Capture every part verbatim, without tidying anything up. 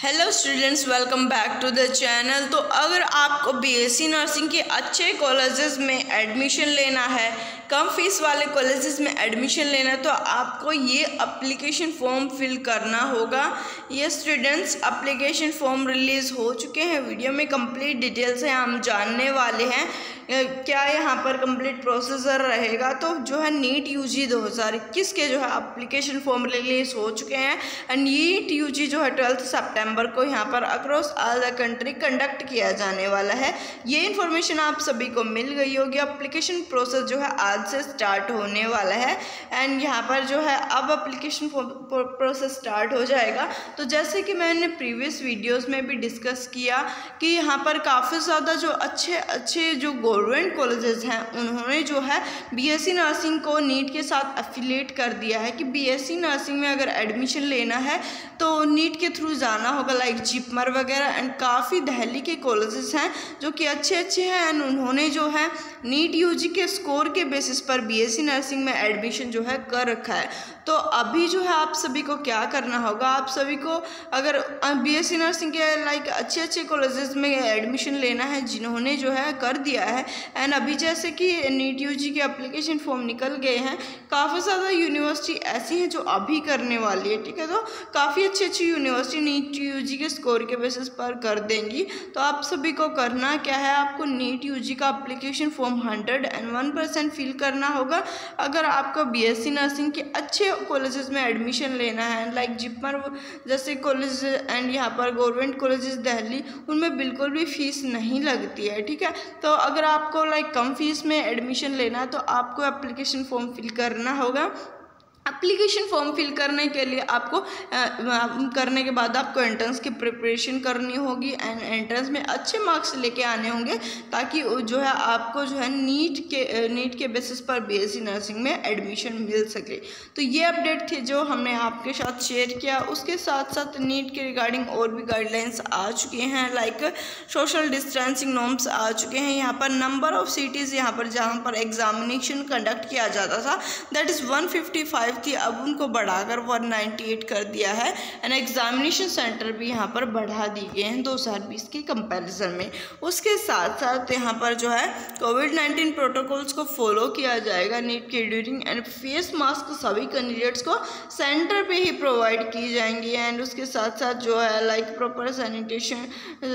Hello students, welcome back to the channel. तो अगर आपको बीएससी नर्सिंग के अच्छे कॉलेजेस में एडमिशन लेना है, कम फीस वाले कॉलेजेस में एडमिशन लेना है, तो आपको ये एप्लीकेशन फॉर्म फिल करना होगा। ये स्टूडेंट्स एप्लीकेशन फॉर्म रिलीज़ हो चुके हैं। वीडियो में कंप्लीट डिटेल्स हैं, हम जानने वाले हैं क्या यहाँ पर कंप्लीट प्रोसीजर रहेगा। तो जो है नीट यूजी दो हज़ार इक्कीस के जो है एप्लीकेशन फॉर्म रिलीज़ हो चुके हैं एंड नीट यूजी जो है ट्वेल्थ सितंबर को यहाँ पर across all the country conduct किया जाने वाला है। ये इन्फॉर्मेशन आप सभी को मिल गई होगी। एप्लीकेशन प्रोसेस जो है आज से स्टार्ट होने वाला है एंड यहाँ पर जो है अब एप्लीकेशन प्रोसेस स्टार्ट हो जाएगा। तो जैसे कि मैंने प्रीवियस वीडियोस में भी डिस्कस किया कि यहाँ पर काफ़ी ज़्यादा जो अच्छे अच्छे जो गवर्नमेंट कॉलेजेस हैं उन्होंने जो है बीएससी नर्सिंग को नीट के साथ एफिलिएट कर दिया है कि बीएससी नर्सिंग में अगर एडमिशन लेना है तो नीट के थ्रू जाना होगा, लाइक जिपमर वगैरह एंड काफ़ी दिल्ली के कॉलेजेस हैं जो कि अच्छे अच्छे हैं एंड उन्होंने जो है नीट यूजी के स्कोर के बेसिस पर बीएससी नर्सिंग में एडमिशन जो है कर रखा है। तो अभी जो है आप सभी को क्या करना होगा, आप सभी को अगर बीएससी नर्सिंग के लाइक अच्छे अच्छे कॉलेजेस में एडमिशन लेना है जिन्होंने जो है कर दिया है एंड अभी जैसे कि नीट यूजी के एप्लीकेशन फॉर्म निकल गए हैं, काफ़ी ज़्यादा यूनिवर्सिटी ऐसी हैं जो अभी करने वाली है, ठीक है। तो काफ़ी अच्छी अच्छी यूनिवर्सिटी नीट यूजी के स्कोर के बेसिस पर कर देंगी। तो आप सभी को करना क्या है, आपको नीट यूजी का application form hundred and one percent fill करना होगा अगर आपको बीएससी नर्सिंग के अच्छे कॉलेजेस में एडमिशन लेना है, लाइक जिपमर जैसे कॉलेज एंड यहाँ पर गवर्नमेंट कॉलेजेस दिल्ली, उनमें बिल्कुल भी फीस नहीं लगती है, ठीक है। तो अगर आपको लाइक कम फीस में एडमिशन लेना है तो आपको एप्लीकेशन फॉर्म फिल करना होगा। एप्लीकेशन फॉर्म फिल करने के लिए आपको आ, करने के बाद आपको एंट्रेंस की प्रिपरेशन करनी होगी एंड एंट्रेंस में अच्छे मार्क्स लेके आने होंगे ताकि जो है आपको जो है नीट के नीट के बेसिस पर बीएससी नर्सिंग में एडमिशन मिल सके। तो ये अपडेट थी जो हमने आपके साथ शेयर किया। उसके साथ साथ नीट के रिगार्डिंग और भी गाइडलाइंस आ चुके हैं, लाइक सोशल डिस्टेंसिंग नॉर्म्स आ चुके हैं। यहाँ पर नंबर ऑफ सिटीज़ यहाँ पर जहाँ पर एग्जामिनेशन कंडक्ट किया जाता था that is one fifty five थी, अब उनको बढ़ाकर वन नाइन्टी एट कर दिया है एंड एग्जामिनेशन सेंटर भी यहाँ पर बढ़ा दिए गए हैं दो हज़ार बीस के कंपैरिजन में। उसके साथ साथ यहाँ पर जो है कोविड नाइन्टीन प्रोटोकॉल्स को फॉलो किया जाएगा नीट के ड्यूरिंग एंड फेस मास्क सभी कैंडिडेट्स को सेंटर पे ही प्रोवाइड की जाएंगी एंड उसके साथ साथ जो है लाइक प्रॉपर सैनिटेशन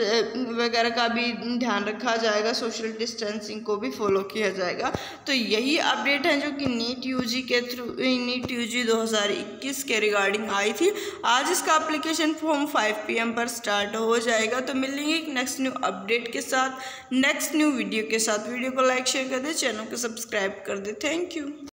वगैरह का भी ध्यान रखा जाएगा, सोशल डिस्टेंसिंग को भी फॉलो किया जाएगा। तो यही अपडेट है जो कि नीट यूजी के थ्रू नीट यूजी दो हज़ार इक्कीस के रिगार्डिंग आई थी। आज इसका application form five P M पर स्टार्ट हो जाएगा। तो मिलेंगे एक नेक्स्ट न्यू अपडेट के साथ, नेक्स्ट न्यू वीडियो के साथ। वीडियो को लाइक शेयर कर दे, चैनल को सब्सक्राइब कर दे। Thank you.